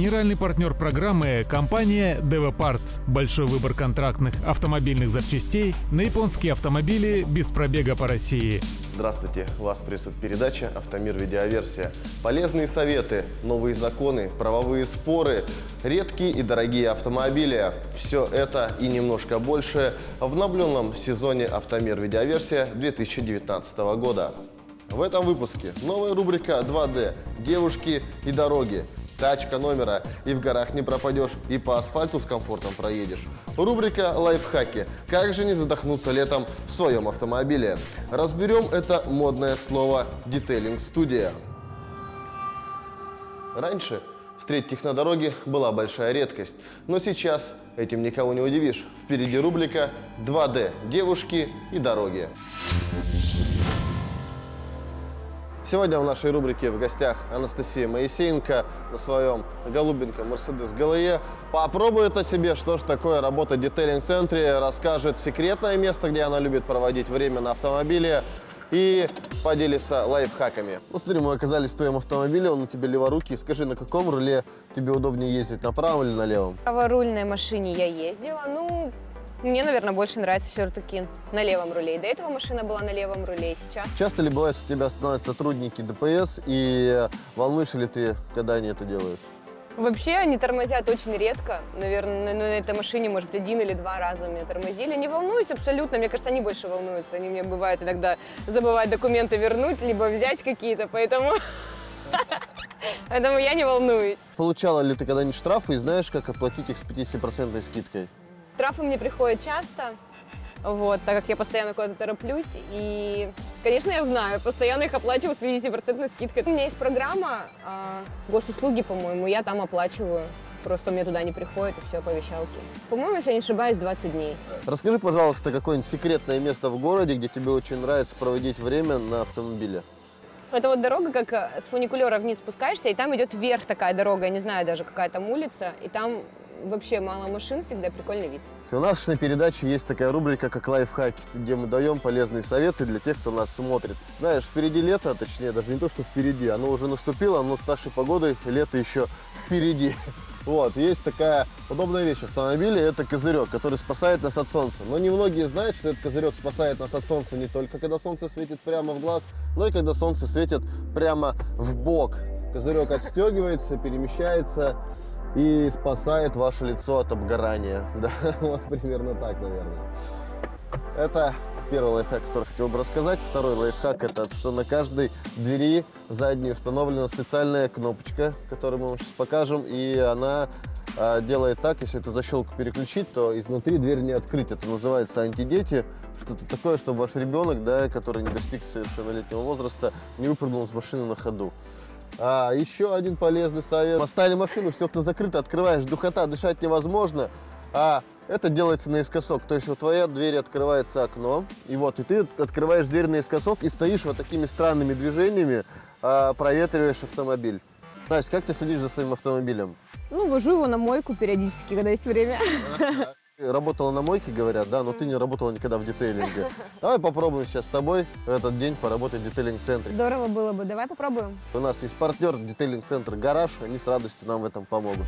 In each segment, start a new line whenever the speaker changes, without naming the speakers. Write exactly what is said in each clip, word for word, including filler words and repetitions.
Генеральный партнер программы – компания ди ви Parts. Большой выбор контрактных автомобильных запчастей на японские автомобили без пробега по России.
Здравствуйте! Вас приветствует передача «Автомир. Видеоверсия». Полезные советы, новые законы, правовые споры, редкие и дорогие автомобили. Все это и немножко больше в обновленном сезоне «Автомир. Видеоверсия» две тысячи девятнадцатого года. В этом выпуске новая рубрика два дэ «Девушки и дороги». Тачка номера, и в горах не пропадешь, и по асфальту с комфортом проедешь. Рубрика «Лайфхаки». Как же не задохнуться летом в своем автомобиле? Разберем это модное слово «детейлинг-студия». Раньше встретить их на дороге была большая редкость, но сейчас этим никого не удивишь. Впереди рубрика два дэ «Девушки и дороги». Сегодня в нашей рубрике в гостях Анастасия Моисеенко на своем голубеньком Mercedes джи эл и. Попробует о себе, что ж такое работа в детейлинг-центре, расскажет секретное место, где она любит проводить время на автомобиле, и поделится лайфхаками. Ну смотри, мы оказались в твоем автомобиле, он у тебя леворукий. Скажи, на каком руле тебе удобнее ездить, на правом или на левом?
В праворульной машине я ездила, ну... Мне, наверное, больше нравится все-таки на левом руле. И до этого машина была на левом руле, и сейчас.
Часто ли бывает, что у тебя становятся сотрудники дэ пэ эс, и волнуешься ли ты, когда они это делают?
Вообще, они тормозят очень редко. Наверное, на этой машине, может быть, один или два раза меня тормозили. Не волнуюсь абсолютно. Мне кажется, они больше волнуются. Они мне, бывает, иногда забывают документы вернуть, либо взять какие-то, поэтому... Поэтому я не волнуюсь.
Получала ли ты когда-нибудь штрафы и знаешь, как оплатить их с пятидесятипроцентной скидкой?
Штрафы мне приходят часто, вот, так как я постоянно куда-то тороплюсь. И, конечно, я знаю, постоянно их оплачиваю с пятидесятипроцентной скидкой. У меня есть программа э, госуслуги, по-моему, я там оплачиваю. Просто мне туда не приходит, и все, оповещалки. По-моему, если я не ошибаюсь, двадцать дней. Расскажи, пожалуйста, какое-нибудь секретное место в городе, где тебе очень нравится проводить время на автомобиле. Это вот дорога, как с фуникулера вниз спускаешься, и там идет вверх такая дорога, я не знаю даже, какая там улица, и там вообще мало машин, всегда прикольный вид. У нас на передаче есть такая рубрика, как лайфхаки, где мы даем полезные советы для тех, кто нас смотрит. Знаешь, впереди лето, точнее, даже не то, что впереди, оно уже наступило, но с нашей погодой лето еще впереди. Вот, есть такая удобная вещь в автомобиле, это козырек, который спасает нас от солнца. Но немногие знают, что этот козырек спасает нас от солнца не только когда солнце светит прямо в глаз, но и когда солнце светит прямо в бок. Козырек отстегивается, перемещается и спасает ваше лицо от обгорания. Да, вот примерно так, наверное. Это первый лайфхак, который хотел бы рассказать. Второй лайфхак – это что на каждой двери задней установлена специальная кнопочка, которую мы вам сейчас покажем. И она а, делает так, если эту защелку переключить, то изнутри дверь не открыть. Это называется антидети. Что-то такое, чтобы ваш ребенок, да, который не достиг совершеннолетнего возраста, не выпрыгнул с машины на ходу. А, еще один полезный совет. Поставили машину, все окна закрыты, открываешь, духота, дышать невозможно. А это делается наискосок. То есть вот твоя дверь открывается окно, и вот, и ты открываешь дверь наискосок и стоишь вот такими странными движениями, а, проветриваешь автомобиль. Настя, как ты следишь за своим автомобилем? Ну, вожу его на мойку периодически, когда есть время.
Работала на мойке, говорят, да, но ты не работала никогда в детейлинге. Давай попробуем сейчас с тобой в этот день поработать в детейлинг-центре.
Здорово было бы, давай попробуем.
У нас есть партнер детейлинг-центр «Гараж», они с радостью нам в этом помогут.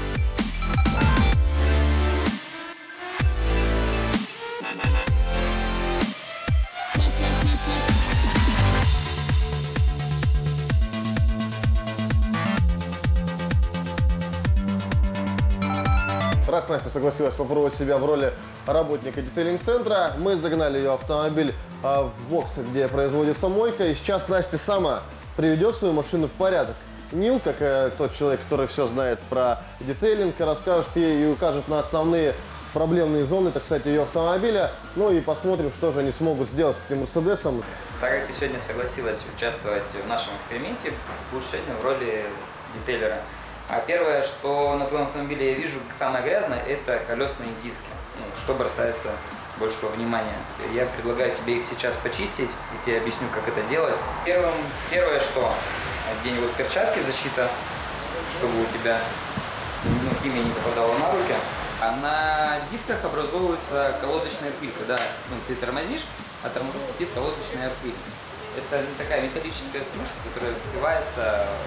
Раз Настя согласилась попробовать себя в роли работника детейлинг-центра, мы загнали ее автомобиль а, в бокс, где производится мойка, и сейчас Настя сама приведет свою машину в порядок. Нил, как э, тот человек, который все знает про детейлинг, расскажет ей и укажет на основные проблемные зоны, так сказать, ее автомобиля. Ну и посмотрим, что же они смогут сделать с этим Мерседесом.
Так как ты сегодня согласилась участвовать в нашем эксперименте, будешь сегодня в роли детейлера. А первое, что на твоем автомобиле я вижу самое грязное, это колесные диски, ну, что бросается большего внимания. Я предлагаю тебе их сейчас почистить, и тебе объясню, как это делать. Первым, первое, что одень вот перчатки, защита, чтобы у тебя ну, химия не попадала на руки. А на дисках образовывается колодочная пыль, когда ну, ты тормозишь, а тормозок летит колодочная пыль. Это такая металлическая стружка, которая впивается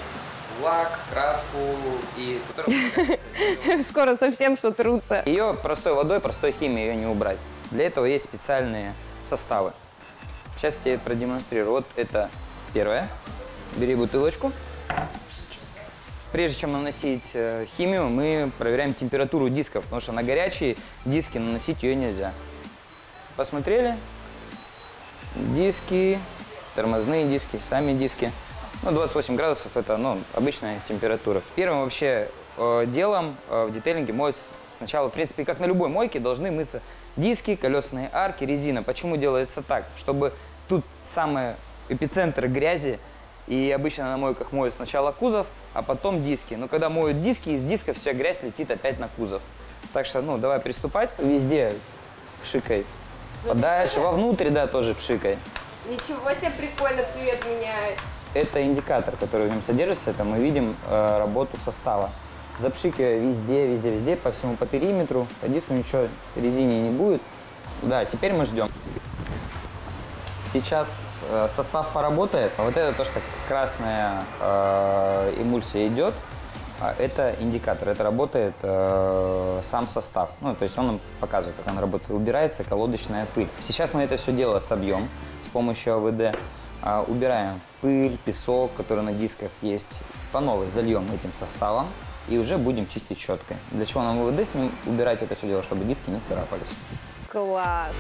в лак, в краску, и которая
Скоро совсем сотрутся.
Ее простой водой, простой химией ее не убрать. Для этого есть специальные составы. Сейчас я тебе продемонстрирую. Вот это первое. Бери бутылочку. Прежде чем наносить э, химию, мы проверяем температуру дисков, потому что на горячие диски наносить ее нельзя. Посмотрели? Диски, тормозные диски, сами диски. Ну, двадцать восемь градусов – это ну, обычная температура. Первым вообще э, делом э, в детейлинге моют сначала, в принципе, как на любой мойке, должны мыться диски, колесные арки, резина. Почему делается так? Чтобы тут самый эпицентр грязи, и обычно на мойках моют сначала кузов, а потом диски. Но когда моют диски, из дисков вся грязь летит опять на кузов. Так что, ну, давай приступать. Везде пшикай. Подальше, вовнутрь, да, тоже пшикай.
Ничего себе, прикольно цвет меняет.
Это индикатор, который в нем содержится. Это мы видим э, работу состава. Запшикивай везде, везде, везде, по всему по периметру. По диску ничего резине не будет. Да, теперь мы ждем. Сейчас э, состав поработает. Вот это то, что красная э, эмульсия идет, а это индикатор. Это работает э, сам состав. Ну, то есть он нам показывает, как он работает. Убирается колодочная пыль. Сейчас мы это все дело собьем с помощью АВД. Э, убираем пыль, песок, который на дисках есть. По новой зальем этим составом и уже будем чистить щеткой. Для чего нам АВД с ним убирать это все дело? Чтобы диски не царапались.
Класс.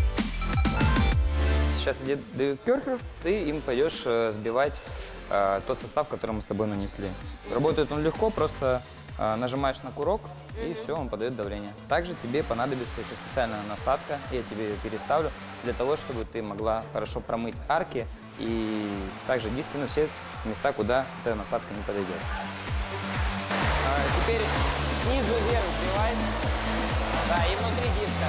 Сейчас дают керхер, ты им пойдешь э, сбивать э, тот состав, который мы с тобой нанесли. Работает он легко, просто э, нажимаешь на курок, и все, он подает давление. Также тебе понадобится еще специальная насадка, я тебе ее переставлю, для того, чтобы ты могла хорошо промыть арки и также диски, ну все места, куда эта насадка не подойдет. А, теперь снизу вверх сбивай, да, и внутри диска.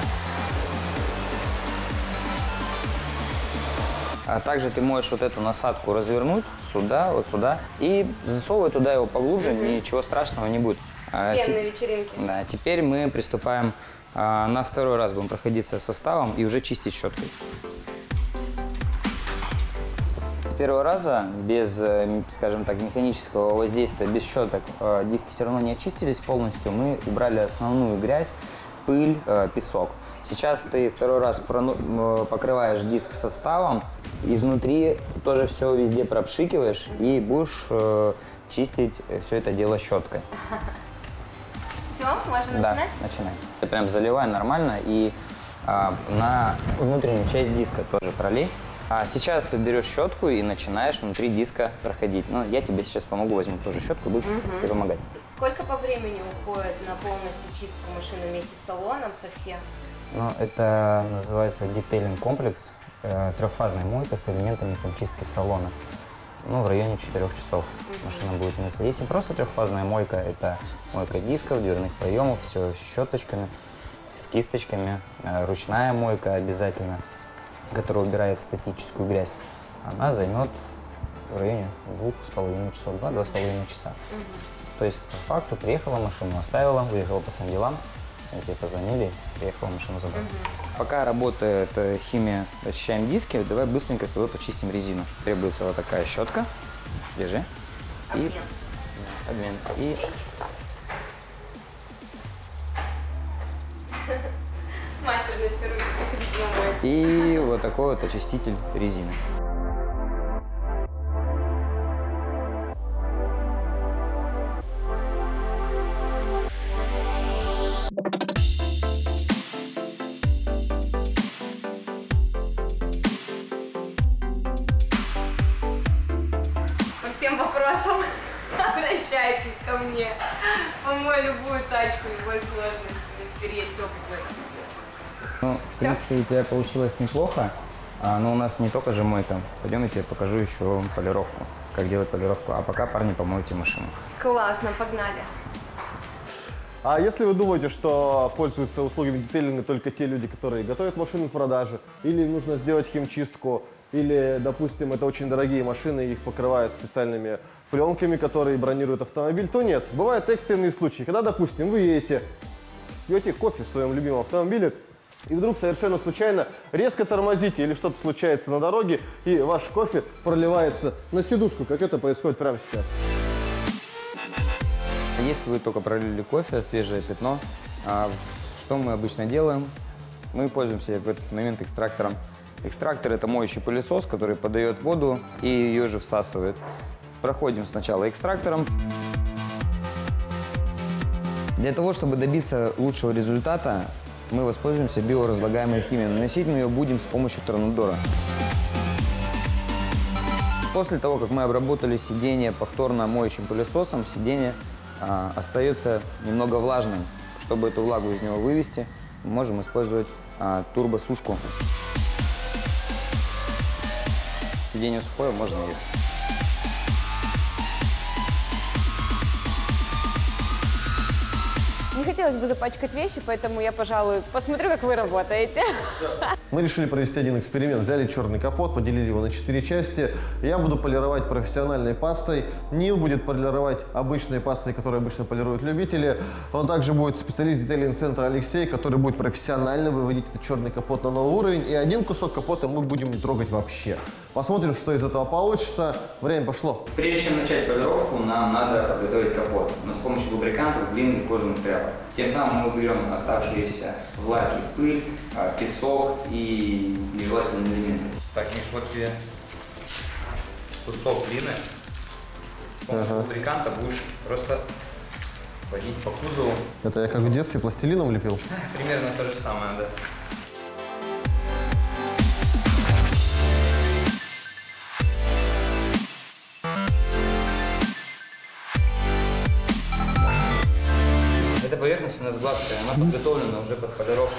А также ты можешь вот эту насадку развернуть сюда, вот сюда, и засовывай туда его поглубже, угу. Ничего страшного не будет.
Пенные вечеринки.
Да, теперь мы приступаем а, на второй раз, будем проходиться составом и уже чистить щеткой. С первого раза, без, скажем так, механического воздействия, без щеток, диски все равно не очистились полностью, мы убрали основную грязь, пыль, песок. Сейчас ты второй раз покрываешь диск составом, изнутри тоже все везде пропшикиваешь и будешь э, чистить все это дело щеткой.
Все, можно
да,
начинать?
Да, начинай. Ты прям заливай нормально и а, на внутреннюю часть диска тоже пролей. А сейчас берешь щетку и начинаешь внутри диска проходить. Ну, я тебе сейчас помогу, возьму тоже щетку, буду угу. помогать.
Сколько по времени уходит на полностью чистку машины вместе с салоном совсем?
Ну, это называется детейлинг комплекс, э, трехфазная мойка с элементами чистки салона. Ну, в районе четырёх часов mm-hmm. машина будет мыться. Если просто трехфазная мойка, это мойка дисков, дверных проемов, все с щеточками, с кисточками, э, ручная мойка обязательно, которая убирает статическую грязь. Она займет в районе двух с половиной часов, два-два с половиной часа. Mm-hmm. То есть, по факту, приехала машину, оставила, уехала по своим делам. Тебе позвонили, приехала, машину забрала. Угу. Пока работает химия, очищаем диски, давай быстренько с тобой почистим резину. Требуется вот такая щетка. Держи.
Обмен.
И, обмен. И...
Мастер на все руки, приходите домой.
И вот такой вот очиститель резины.
Всем вопросам обращайтесь ко мне. Помою любую тачку любой сложности. Теперь есть опыт.
Ну, в принципе, у тебя получилось неплохо, но у нас не только же мойка. Пойдем, я тебе покажу еще полировку, как делать полировку. А пока, парни, помойте машину.
Классно, погнали.
А если вы думаете, что пользуются услугами детейлинга только те люди, которые готовят машину к продаже, или им нужно сделать химчистку, или, допустим, это очень дорогие машины, их покрывают специальными пленками, которые бронируют автомобиль, то нет. Бывают экстренные случаи, когда, допустим, вы едете, пьете кофе в своем любимом автомобиле, и вдруг совершенно случайно резко тормозите или что-то случается на дороге, и ваш кофе проливается на сидушку, как это происходит прямо сейчас.
Если вы только пролили кофе, свежее пятно, что мы обычно делаем? Мы пользуемся в этот момент экстрактором. Экстрактор – это моющий пылесос, который подает воду и ее же всасывает. Проходим сначала экстрактором. Для того, чтобы добиться лучшего результата, мы воспользуемся биоразлагаемой химией. Наносить мы ее будем с помощью торнадора. После того, как мы обработали сиденье повторно моющим пылесосом, сиденье а, остается немного влажным. Чтобы эту влагу из него вывести, мы можем использовать а, турбосушку. Сиденье сухое, можно есть.
Не хотелось бы запачкать вещи, поэтому я, пожалуй, посмотрю, как вы работаете.
Мы решили провести один эксперимент. Взяли черный капот, поделили его на четыре части. Я буду полировать профессиональной пастой. Нил будет полировать обычной пастой, которую обычно полируют любители. Он также будет специалист детейлинг-центра Алексей, который будет профессионально выводить этот черный капот на новый уровень. И один кусок капота мы будем не трогать вообще. Посмотрим, что из этого получится. Время пошло.
Прежде чем начать полировку, нам надо подготовить капот, но с помощью лубрикантов, глины и кожаных тряпок. Тем самым мы уберем оставшиеся влаги, пыль, песок и нежелательные элементы. Так, Миш, вот тебе кусок глины. С помощью ага. лубриканта будешь просто водить по кузову.
Это я как в детстве пластилином лепил?
Примерно то же самое, да. Эта поверхность у нас гладкая, она подготовлена уже под полировку.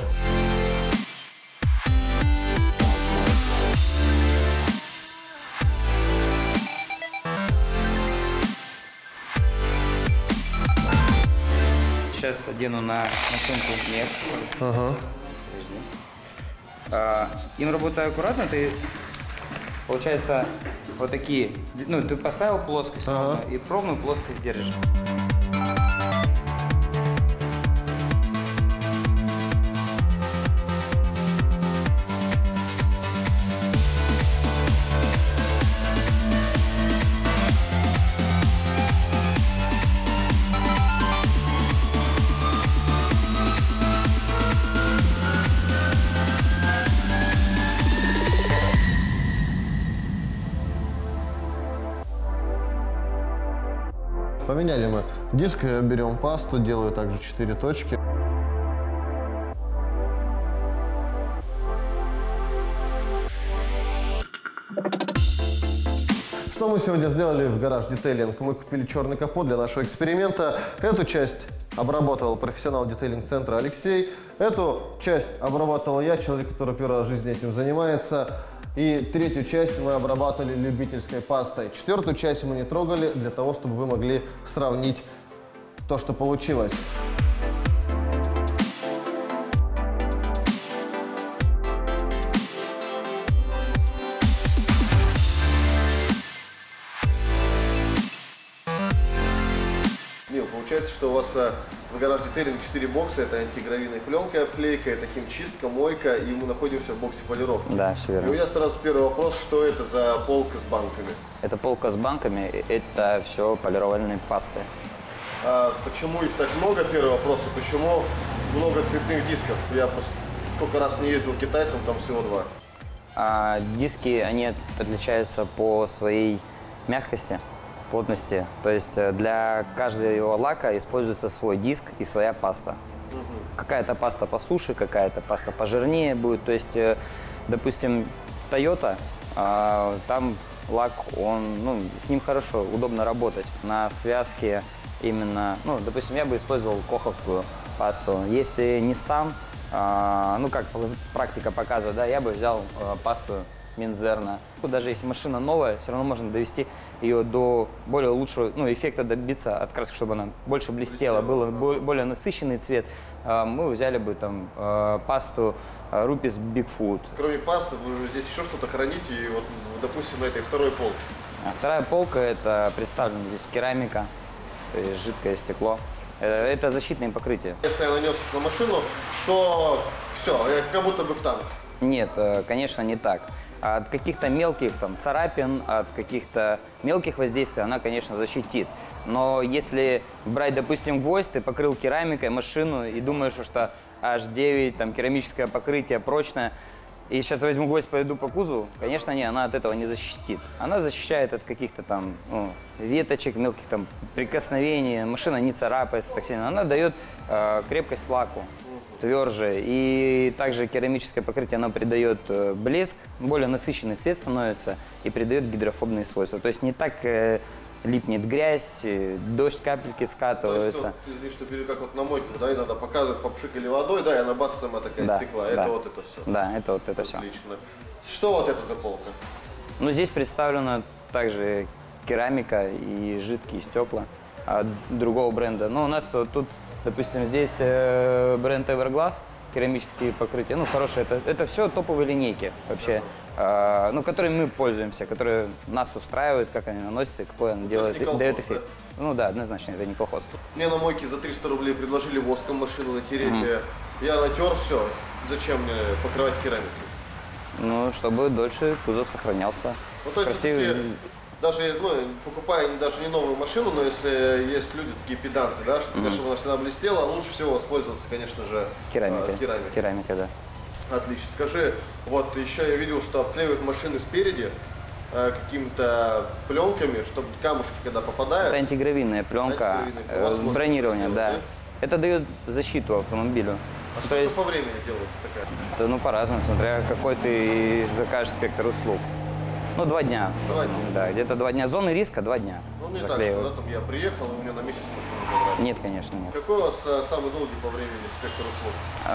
Сейчас одену на машинку мех.
Ага.
А, им работаю аккуратно, ты, получается, вот такие, ну, ты поставил плоскость ага. и ровную плоскость держишь.
Поменяли мы диск, берем пасту, делаю также четыре точки. Что мы сегодня сделали в гараж детейлинг? Мы купили черный капот для нашего эксперимента. Эту часть обрабатывал профессионал детейлинг-центра Алексей. Эту часть обрабатывал я, человек, который первый раз в жизни этим занимается. И третью часть мы обрабатывали любительской пастой. Четвертую часть мы не трогали, для того, чтобы вы могли сравнить то, что получилось. Получается, что у вас в гараж детейлинг четыре бокса, это антигравийная пленка, обклейка, это химчистка, мойка, и мы находимся в боксе полировки.
Да, все верно.
И у меня сразу первый вопрос, что это за полка с банками?
Это полка с банками, это все полировальные пасты.
А почему их так много, первый вопрос, и почему много цветных дисков? Я просто сколько раз не ездил к китайцам, там всего два.
А диски, они отличаются по своей мягкости, плотности. То есть для каждого лака используется свой диск и своя паста. Угу. Какая-то паста по суше, какая-то паста пожирнее будет. То есть, допустим, Toyota, там лак, он, ну, с ним хорошо, удобно работать. На связке именно, ну, допустим, я бы использовал коховскую пасту. Если Nissan, ну, как практика показывает, да, я бы взял пасту Минзерна. Даже если машина новая, все равно можно довести ее до более лучшего, ну, эффекта, добиться от краски, чтобы она больше блестела, был более насыщенный цвет. Мы взяли бы там пасту Rupes Bigfoot.
Кроме пасты, вы здесь еще что-то храните, и вот, допустим, на этой второй полке.
А вторая полка, это представлена здесь керамика, то есть жидкое стекло. Это защитное покрытие.
Если я нанес на машину, то все, я как будто бы в танке.
Нет, конечно, не так. От каких-то мелких там царапин, от каких-то мелких воздействий она, конечно, защитит. Но если брать, допустим, гвоздь, ты покрыл керамикой машину и думаешь, что эйч девять, там керамическое покрытие прочное, и сейчас возьму гвоздь, пойду по кузову, конечно, не, она от этого не защитит. Она защищает от каких-то там ну, веточек, мелких там прикосновений, машина не царапается так сильно. Она дает э, крепкость лаку, тверже. И также керамическое покрытие, оно придает э, блеск, более насыщенный цвет становится и придает гидрофобные свойства. То есть не так э, липнет грязь, дождь, капельки скатываются.
То есть, что как вот на мойке, да, и надо показывать, попшикали водой, да, и она бац, сама такая
да,
стекла.
Да.
Это вот это все.
Да, это вот это
Отлично.
все.
Отлично. Что вот это за полка?
Ну, здесь представлена также керамика и жидкие стекла от другого бренда. Но у нас вот тут, допустим, здесь э, бренд Everglass, керамические покрытия. Ну, хорошие, это, это все топовые линейки вообще. Uh, ну, которыми мы пользуемся, которые нас устраивают, как они наносятся и какой он делает,
колхоз,
дает эффект.
Да?
Ну да, однозначно, это не колхоз.
Мне на мойке за триста рублей предложили воском машину натереть. Mm-hmm. Я натер, все. Зачем мне покрывать керамикой?
Ну, чтобы дольше кузов сохранялся.
Ну, то есть,
красивый.
Даже, ну, покупая даже не новую машину, но если есть люди такие педанты, да, что, mm-hmm. чтобы она всегда блестела, лучше всего воспользоваться, конечно же,
керамикой.
Э, керамикой.
Керамика, да.
Отлично. Скажи, вот еще я видел, что обклеивают машины спереди э, какими-то пленками, чтобы камушки, когда попадают.
Это антигравийная пленка, э, бронирование, да. да. Это дает защиту автомобилю.
А сколько есть, по времени делается такая?
Это, ну, по-разному, смотря какой ты закажешь спектр услуг. Ну, два дня.
Два дня.
Да, где-то два дня. Зоны риска два дня.
Ну, не так, что да, там я приехал, и у меня на месяц машину забрали.
Нет, конечно, нет.
Какой у вас а, самый долгий по времени спектр услуг?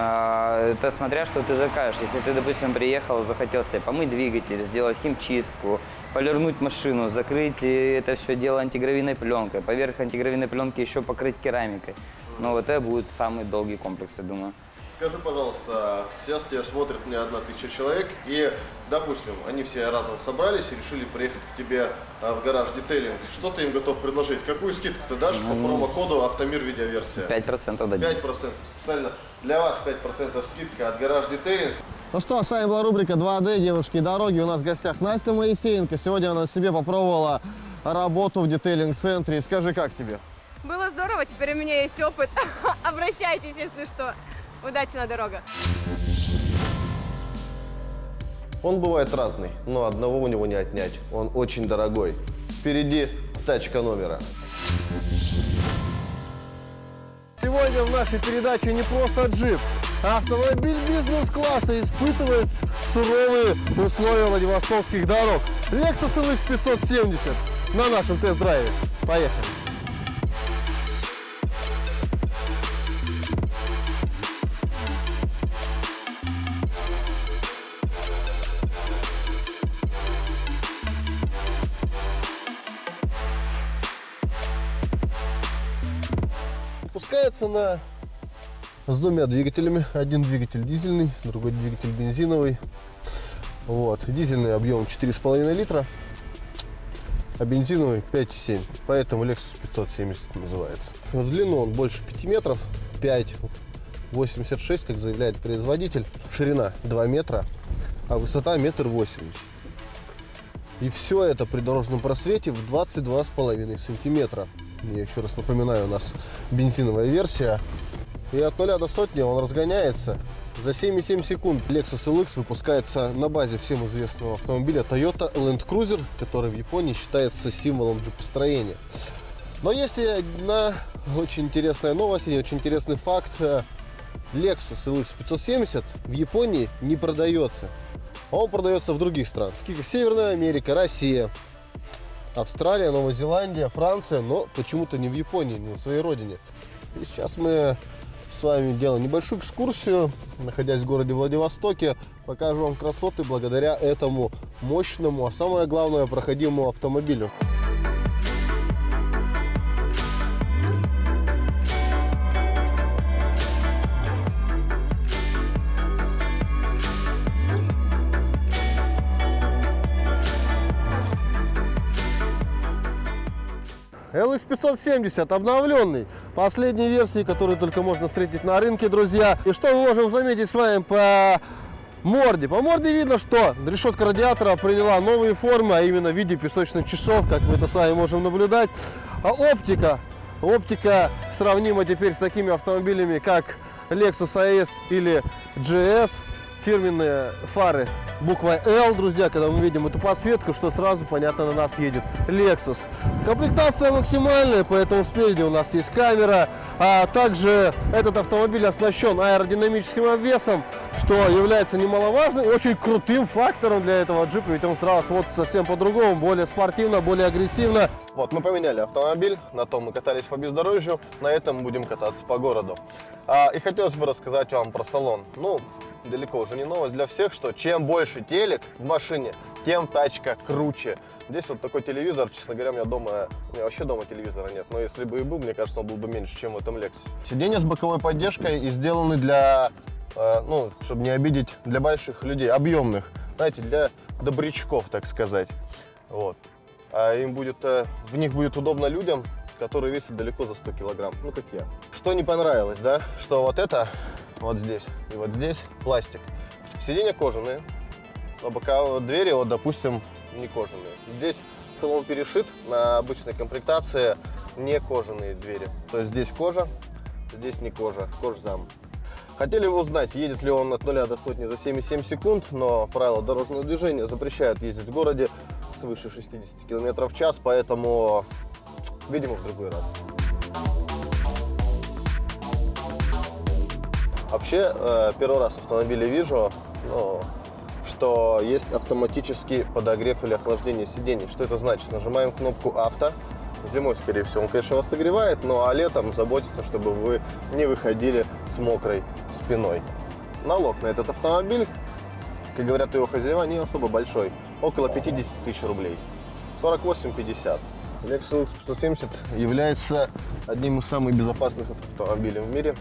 А, это смотря, что ты закажешь. Если ты, допустим, приехал, захотел себе помыть двигатель, сделать химчистку, полирнуть машину, закрыть это все дело антигравийной пленкой, поверх антигравийной пленки еще покрыть керамикой. Ну, вот это будет самый долгий комплекс, я думаю.
Скажи, пожалуйста, сейчас тебя смотрит не одна тысяча человек, и, допустим, они все разом собрались и решили приехать к тебе в гараж детейлинг. Что ты им готов предложить? Какую скидку ты дашь mm-hmm. по промокоду «Автомир Видеоверсия»?
пять процентов дадим.
пять процентов. Специально для вас пять процентов скидка от гараж детейлинг.
Ну что, с вами была рубрика два дэ, девушки и дороги. У нас в гостях Настя Моисеенко. Сегодня она на себе попробовала работу в детейлинг-центре. Скажи, как тебе?
Было здорово, теперь у меня есть опыт. Обращайтесь, если что. Удачи на дорогах.
Он бывает разный, но одного у него не отнять. Он очень дорогой. Впереди тачка номера.
Сегодня в нашей передаче не просто джип, а автомобиль бизнес-класса испытывает суровые условия владивостокских дорог. Lexus эл икс пятьсот семьдесят на нашем тест-драйве. Поехали! Пускается на с двумя двигателями. Один двигатель дизельный, другой двигатель бензиновый. Вот. Дизельный объем четыре с половиной литра, а бензиновый пять и семь. Поэтому Lexus пятьсот семьдесят называется. В длину он больше пяти метров, пять восемьдесят шесть, как заявляет производитель. Ширина два метра, а высота метр восемьдесят. И все это при дорожном просвете в двадцать два с половиной сантиметра. Я еще раз напоминаю, у нас бензиновая версия. И от нуля до сотни он разгоняется за семь и семь секунд. Lexus эл икс выпускается на базе всем известного автомобиля Toyota Land Cruiser, который в Японии считается символом джипостроения. Но есть и одна очень интересная новость, и очень интересный факт. Lexus эл икс пятьсот семьдесят в Японии не продается. Он продается в других странах, таких как Северная Америка, Россия, Австралия, Новая Зеландия, Франция, но почему-то не в Японии, не на своей родине. И сейчас мы с вами делаем небольшую экскурсию, находясь в городе Владивостоке. Покажу вам красоты благодаря этому мощному, а самое главное, проходимому автомобилю. эл икс пятьсот семьдесят обновленный, последней версии, которую только можно встретить на рынке, друзья. И что мы можем заметить с вами по морде. По морде видно, что решетка радиатора приняла новые формы, а именно в виде песочных часов, как мы это с вами можем наблюдать. А оптика, оптика сравнима теперь с такими автомобилями, как Lexus эй эс или джи эс. Фирменные фары буквой L, друзья, когда мы видим эту подсветку, что сразу понятно, на нас едет Lexus. Комплектация максимальная, поэтому спереди у нас есть камера, а также этот автомобиль оснащен аэродинамическим обвесом, что является немаловажным, очень крутым фактором для этого джипа, ведь он сразу смотрится совсем по-другому, более спортивно, более агрессивно. Вот, мы поменяли автомобиль, на том мы катались по бездорожью, на этом будем кататься по городу. А, и хотелось бы рассказать вам про салон. Ну, далеко уже не новость для всех, что чем больше телек в машине, тем тачка круче. Здесь вот такой телевизор, честно говоря, у меня дома, у меня вообще дома телевизора нет, но если бы и был, мне кажется, он был бы меньше, чем в этом Lexus. Сиденья с боковой поддержкой и сделаны для, э, ну, чтобы не обидеть, для больших людей, объемных, знаете, для добрячков, так сказать. Вот. А им будет, э, в них будет удобно людям, которые весят далеко за сто килограмм, ну как я. Что не понравилось, да, что вот это, вот здесь и вот здесь пластик. Сиденья кожаные, а боковые двери, вот, допустим, не кожаные. Здесь салон перешит, на обычной комплектации не кожаные двери. То есть здесь кожа, здесь не кожа, кожзам. Хотели бы узнать, едет ли он от нуля до сотни за семь и семь секунд, но правила дорожного движения запрещают ездить в городе свыше шестидесяти километров в час, поэтому, видимо, в другой раз. Вообще, э, первый раз в автомобиле вижу, ну, что есть автоматический подогрев или охлаждение сидений. Что это значит? Нажимаем кнопку «Авто». Зимой, скорее всего, он, конечно, вас согревает, ну а летом заботится, чтобы вы не выходили с мокрой спиной. Налог на этот автомобиль, как говорят его хозяева, не особо большой. Около пятидесяти тысяч рублей. сорок восемь пятьдесят. Lexus сто семьдесят является одним из самых безопасных автомобилей в мире.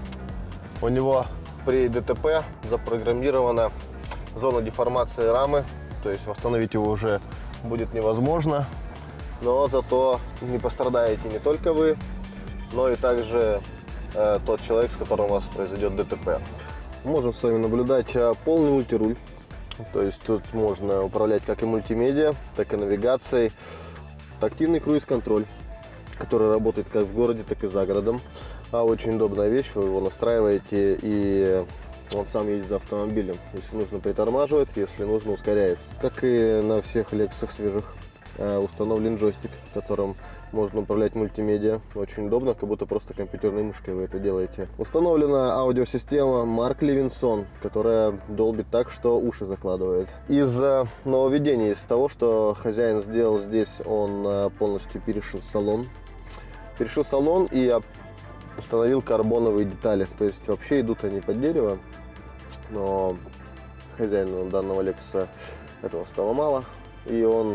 У него при ДТП запрограммирована зона деформации рамы, то есть восстановить его уже будет невозможно, но зато не пострадаете не только вы, но и также э, тот человек, с которым у вас произойдет ДТП. Можем с вами наблюдать полный мультируль, то есть тут можно управлять как и мультимедиа, так и навигацией. Активный круиз-контроль, который работает как в городе, так и за городом. А очень удобная вещь, вы его настраиваете, и он сам едет за автомобилем. Если нужно, притормаживает, если нужно, ускоряется. Как и на всех Lexus свежих, установлен джойстик, которым можно управлять мультимедиа. Очень удобно, как будто просто компьютерной мышкой вы это делаете. Установлена аудиосистема Mark Levinson, которая долбит так, что уши закладывает. Из нововведений, из того, что хозяин сделал здесь, он полностью перешил салон. Перешил салон и установил карбоновые детали. То есть вообще идут они под дерево, но хозяину данного Lexus этого стало мало, и он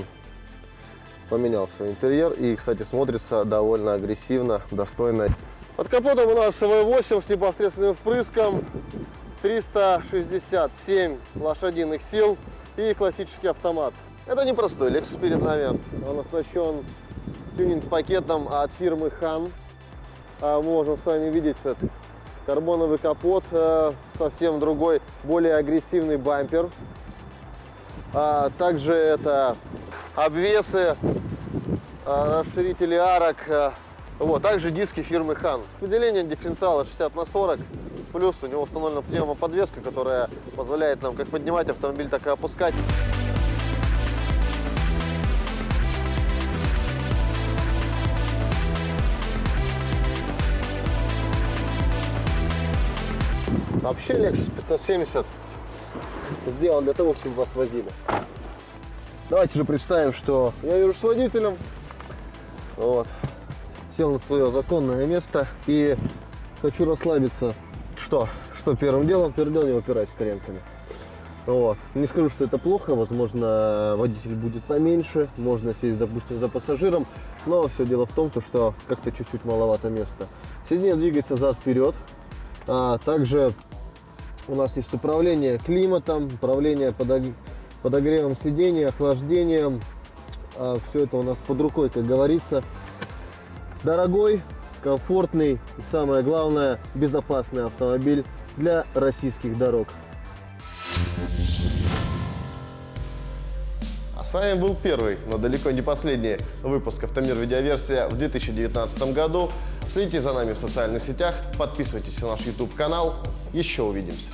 поменял свой интерьер и, кстати, смотрится довольно агрессивно, достойно. Под капотом у нас вэ восемь с непосредственным впрыском, триста шестьдесят семь лошадиных сил и классический автомат. Это непростой Lexus перед нами, он оснащен тюнинг-пакетом от фирмы Хан. Мы можем с вами видеть этот карбоновый капот, совсем другой, более агрессивный бампер. Также это обвесы, расширители арок, вот, также диски фирмы Хан. Распределение дифференциала шестьдесят на сорок, плюс у него установлена пневмоподвеска, которая позволяет нам как поднимать автомобиль, так и опускать. Вообще Lexus пятьсот семьдесят сделан для того, чтобы вас возили. Давайте же представим, что я езжу с водителем, вот, сел на свое законное место и хочу расслабиться. Что? Что первым делом? Первым делом не упираюсь коленками. Вот. Не скажу, что это плохо, возможно, водитель будет поменьше, можно сесть, допустим, за пассажиром, но все дело в том, что как-то чуть-чуть маловато места. Сиденье двигается зад-вперед, а также у нас есть управление климатом, управление подогревом сидений, охлаждением. А все это у нас под рукой, как говорится. Дорогой, комфортный и, самое главное, безопасный автомобиль для российских дорог.
с вами был первый, но далеко не последний выпуск «Автомир Видеоверсия» в две тысячи девятнадцатом году. Следите за нами в социальных сетях, подписывайтесь на наш YouTube-канал. Еще увидимся.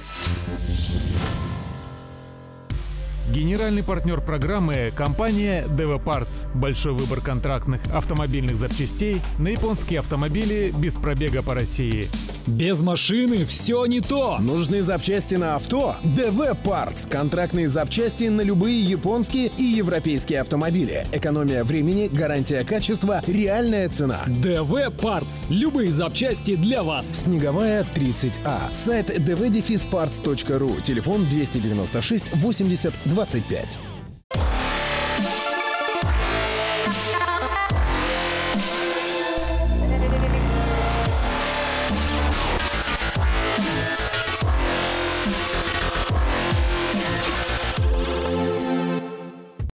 Генеральный партнер программы – компания ди ви Parts. Большой выбор контрактных автомобильных запчастей на японские автомобили без пробега по России.
Без машины все не то.
Нужны запчасти на авто? ди ви Parts. Контрактные запчасти на любые японские и европейские автомобили. Экономия времени, гарантия качества, реальная цена.
ди ви Parts. Любые запчасти для вас.
Снеговая, тридцать А. Сайт ди ви парс точка ру. Телефон двести девяносто шесть восемьдесят двадцать пять.